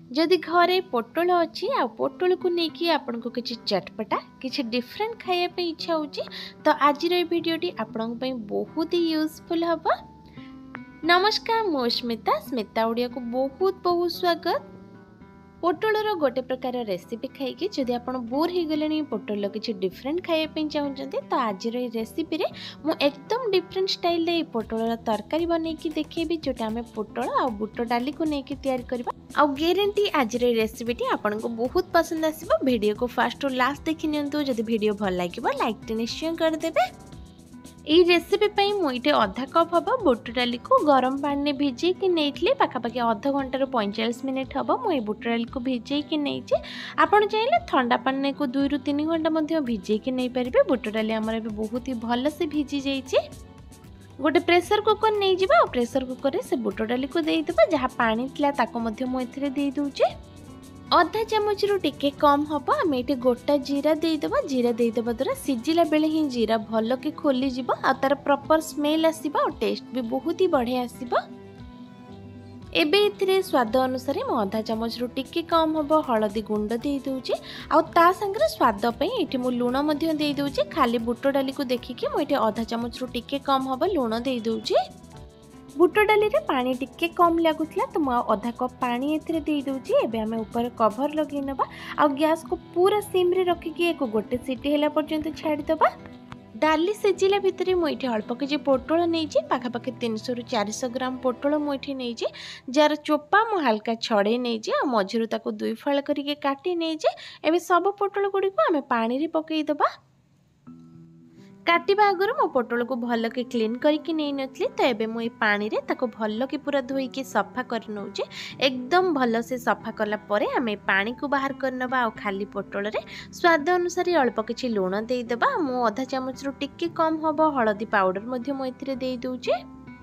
जदि घरे पोटल अच्छी आ पोटल को लेकिन आपन को किसी चटपटा किसी डिफरेंट खाइबा इच्छा होची तो आज भिडियोटी आपण बहुत ही यूजफुल हम। नमस्कार, मो स्मिता स्मिता ओडिया को बहुत बहुत स्वागत। पोटलर गोटे प्रकार रेसिपी खाई जदि आप बोर हो गले पोटल किसी डिफरेंट खाइबा चाहते तो आज रेसिपी रे मु एकदम डिफरेंट स्टाइल रे पोटलर तरकारी बनैकी देखेबी जोटा आम पोटल आ बुट डाली को लेकिन तैयारी करबा। आ गारंटी आज रेसिपी आपन को बहुत पसंद आसीबो। वीडियो को फास्ट टू लास्ट देखि नियंतु। जदि वीडियो भल लागिबो लाइक निश्चय कर देबे। ये रेसिपी पई मुइटे आधा कप हबो बुट डाली को गरम पानी भिजे कि नेइथले पाखापाखि आधा घंटा रो 45 मिनिट हबो। मु बुट डाली को भिजे कि नेइचे आपण चाहिले ठंडा पानी को 2 ରୁ 3 घंटा मध्ये भिजे कि नै परिबे। बुट डाली हमर भी बहुत ही भल से भिजी जाइए। गोटे प्रेशर कुकर नहीं जिबा और प्रेशर कुकर से बुट डाली को दे देबा। जहाँ पानी थिला ताको मध्ये मु एथिरे दे दूचे। आधा चामच रु टिके कम हम आम ये गोटा जीरा देदेबा। जीरा देदेबा द्वारा सिझिला बेले ही जीरा भल के खोली जीव आ तार प्रॉपर स्मेल आसीबा और टेस्ट भी बहुत ही बढ़िया आसीबा। एबे इथिरे स्वाद अनुसार मु आधा चामच रु टिके कम हम हलदी गुंड दे दूचे आ ता संगे स्वाद पई एठी मु लूण मध्ये दे दूचे। खाली बुट डाली को देखिके मु एठी आधा चामच रु टिके कम हम लूण दे दूचे। बुट डाली रे पानी टिके कम लागुतला तो मैं आधा कप पानी एथिरे दे दूची। एबे हमें ऊपर कवर लगे नबा आ गैस को पूरा सिम रे रखिके एक गोटे सीटी हैला पर्यंत छाड़ी दबा। डाली सिझिला भितरे मुइठी अल्प के पोटल नहींची पाखापाखि 300 ରୁ 400 ग्राम पोटल मुइठी नहींची। जार चोपा मु हल्का छड़े नहींची आ मझिरु ताको 2 फाळ करके काटी नहींची। एबे सब पोटल गुडी को हमें पानी रे पकई दबा। काटिबा आगर मो पोटल को भल के क्लीन करके नहीं नथली तो एबे मु पानी रे ताको भल के पूरा धोई के सफा कर नउचे। एकदम भल से सफा करला परे हमें पानी को बाहर करनबा आ खाली पोटल रे स्वाद अनुसार अल्प किछि लूण दे देबा। मु आधा चामच रु टिके कम हबो हळदी पाउडर मध्ये मु एथिरे दे दूचे।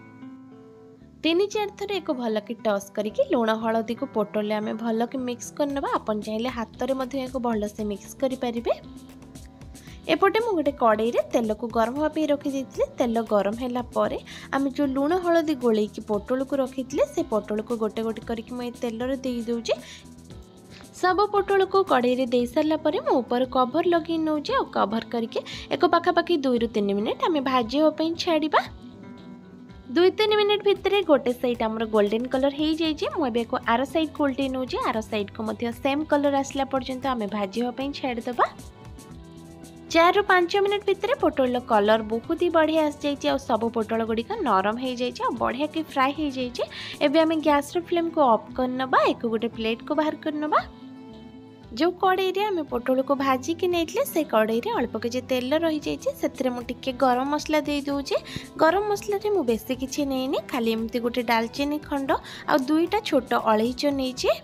3-4 थर एक भल के टॉस करके लूण हळदी को पोटल ले हमें भल के मिक्स करनबा। अपन चाहिले हाथ रे मध्ये एक भल से मिक्स करि परिबे। एपटे मु गोटे कड़ाई रे तेल को गरम होबे रखी देथिले। तेल गरम हैला परे आमे जो लूण हळदी गोळई की पोटल को रखिथिले से पोटल को गोटे गोटे करके मैं तेल रे दे दूची। सब पोटल को कड़ाई रे दे सारला परे मु ऊपर कवर लगे नउचे और कवर करके एक पाखापाखि 2 ରୁ 3 मिनिट आमे भाजी हो पई छाड़ीबा। 2-3 मिनिट भितरे गोटे साइड हमर गोल्डन कलर हो जाइए। मु एबे को आर साइड को उल्टे नउचे। आर साइड को मध्य सेम कलर आसला पर्यंत आमे भाजी हो पई छाड़ दबा। 4 ରୁ 5 मिनिट भितर पोटल कलर बहुत ही बढ़िया आस जाइए और सब पोटल गुड़ी नरम हो जाइए और बढ़िया के फ्राए हो जाइए। एबे हमें गैस फ्लेम को ऑफ करनबा। एक गोटे प्लेट को बाहर करनबा। जो कड़ाई रे हमें पोटल को भाजी के नेइथले से कड़ाई रे अल्प के तेल रही जाइए। सेतरे मु टिके गरम मसला दे दूचे। गरम मसला रे मु बेसी किछि नेइनी, खाली एमती गोटे दालचीनी खंड आ 2टा छोट अलैच नेइचे।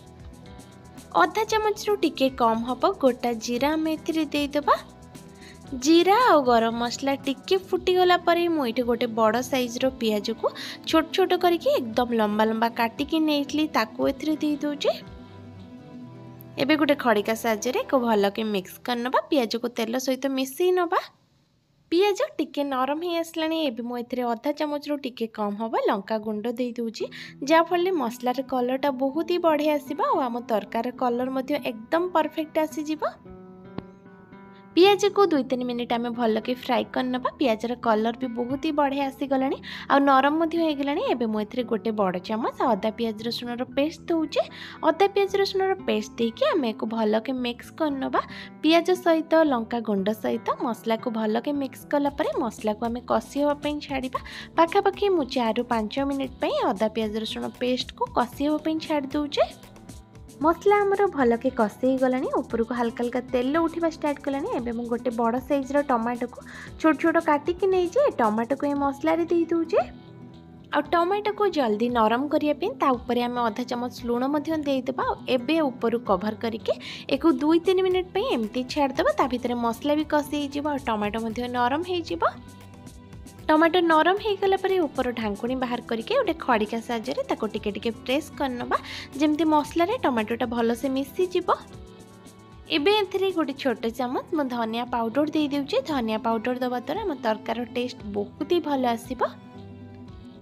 आधा चामच रु टिके कम हबो गोटा जीरा हमें एथिरे दे देबा। जीरा और गरम मसला टिके फुटी गला परे मु एठी गोटे बड़ साइज रो पियाज को छोट छोट करके एकदम लंबा लंबा काटिकी नेइथली ताको एथिरे दे दोचे। एबे गोटे खड़िका साहाय्य रे को भल के मिक्स करनबा। पियाज को तेल सहित मिसई नबा। पियाज टिके नरम ही आसलानी। एबे मु एथिरे आधा चामच रो टिके कम हबो लंका गुंड दे दोची। जा फले मसला रे कलरटा बहुत ही बढ़िया आसीबा और हम तरकारी कलर मध्ये एकदम परफेक्ट आसी जिवो। पियाज को 2-3 मिनिट आमे भल के फ्राई करनबा। पियाज रा कलर भी बहुत ही बढ़िया आसी गलानी आ नरम मध्ये हो गलानी। एबे मु एथिरे गोटे बड़ चामच आदा पियाज रसुन रो पेस्ट दोचे। आदा पियाज रसुन रो पेस्ट देके आमे को भल के मिक्स करनबा। पियाज सहित लंका गुंड सहित मसला को भल के मिक्स कला परे मसला को आमे कसी होबा पई छाड़ीबा। पाखापाखि मु 4 ରୁ 5 मिनिट पई आदा पियाज रसुन पेस्ट को कसी होबा पई छाड़ दोचे। मसला आमर भल के कषे गलानी। ऊपर को हल्का हल्का तेल उठा स्टार्ट कलानी। एबे मु गोटे बड़ साइज रो टमाटो को छोट छोट काटिकी नहीं जे टमाटो को ये मसला रे दे दूचे। आ टमाटो को जल्दी नरम करिया पे ता ऊपर आमे आधा चामच लूण मध्ये दे देबा। एबे ऊपर कवर करके एक 2-3 मिनिट पे एमती छाड़ देबा। ता भीतर मसला भी कषे जिवो और टमाटो मध्ये नरम हे जिवो। टमाटो नरम हो गला परे ऊपर ढांकुणी बाहर करके गोटे खड़िका साहाय्य रे ताको टिके टिके प्रेस करनबा। जेमती मसला रे टमाटोटा भल से मिसी जिवो। एबे एथिरे गोटे छोटे चामच मु धनिया पाउडर दे देउचे। धनिया पाउडर दबा द्वारा हम तरकार टेस्ट बहुत ही भल आसीबो।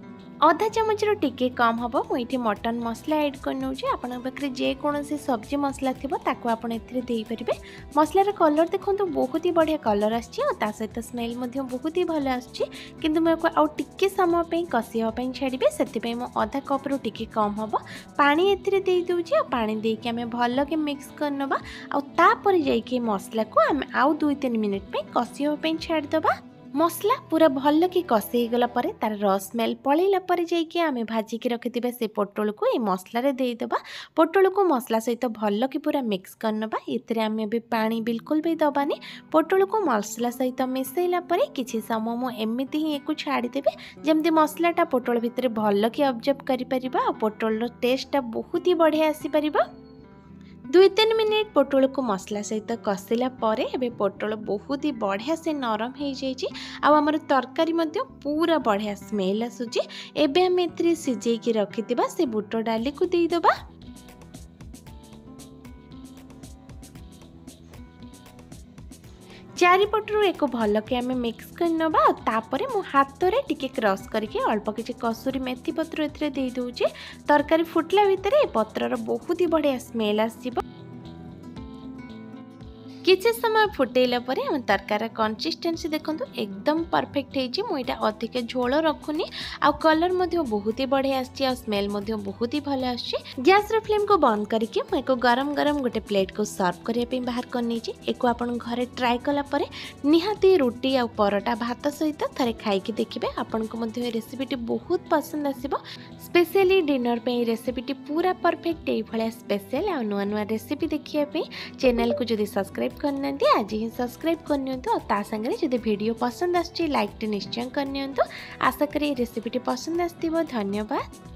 आधा चामच टिके कम हम मुझे मटन मसला ऐड कर नौचे। आपण पाखे जेकोसी सब्जी मसला थी ताको आप देपारे। मसलार कलर देखो बहुत ही बढ़िया कलर आसा सहित स्मेल बहुत ही भल आसु मुझे समय कषापी छाड़ी से आधा कप रु टिके कम हम पानी ए दूचे। पानी देके आम भल के मिक्स करनबा आपर जाइए मसला को आम आउ 2-3 मिनिट कषापी छाड़ीदबा। मसला पूरा भल कि कषे गला पर तार रस स्मेल पलैला पर जाइए आम भाजिकी रखिथिबा से पोटल को ये मसलार देदेबा। पोटल को मसला सहित भल कि पूरा मिक्स करनबा। इतरे आम भी पानी बिल्कुल भी दबानी। पोटल को मसला सहित मिसैला पर किछि समय मु एमिति ही एको छाड़ीदेबी जमती मसलाटा पोटल भितर भल कि ऑब्जर्व करि परिबा। पोटल टेस्टटा बहुत ही बढ़िया आसी परिबा। 2-3 मिनिट पोटल को मसला सहित कषिला पर एबे पोटल बहुत ही बढ़िया से नरम हो जाइए। आमर तरकारी पूरा बढ़िया स्मेल आसूची। एबे आम ए सिझेकी रखिथिबा से बुट डाली को देदेबा। चारिपटू एक भल के आम मिक्स करनबा। तापरे मु हाथ रे टिके क्रश करके अल्प किछि कसुरी मेथी पत्र एथरे दे दूची। तरकारी फुटला भितर पत्रर बहुत ही बढ़िया स्मेल आसीबो। किछि समय फुटेला परे हम तरकार कंसिस्टेंसी देखंतु एकदम परफेक्ट हेजी। मु एटा अधिक झोल रखुनी आ कलर मध्ये बहुत ही बढ़िया आछि आ स्मेल मध्ये बहुत ही भल आछि। गैस रे फ्लेम को बंद करके मु एको गरम गरम गोटे प्लेट को सर्व करिया पे बाहर कर नेछि। एको आपन घरे ट्राई कला परे निहाती रोटी आ परोटा भात सहित थरे खाई के देखिबे। आपन को मध्ये रेसिपीटी बहुत पसंद आसीबो। स्पेशली डिनर पे रेसिपीटी पूरा परफेक्ट ए भलिया स्पेशल आ नुआ नुआ रेसिपी देखिया पे चैनल को जदी सब्सक्राइब करना आज ही सब्सक्राइब करनी संगे जब वीडियो पसंद आसची लाइक टे निश्चय करनी। आशा करी रेसिपीटी पसंद आसथिबो। धन्यवाद।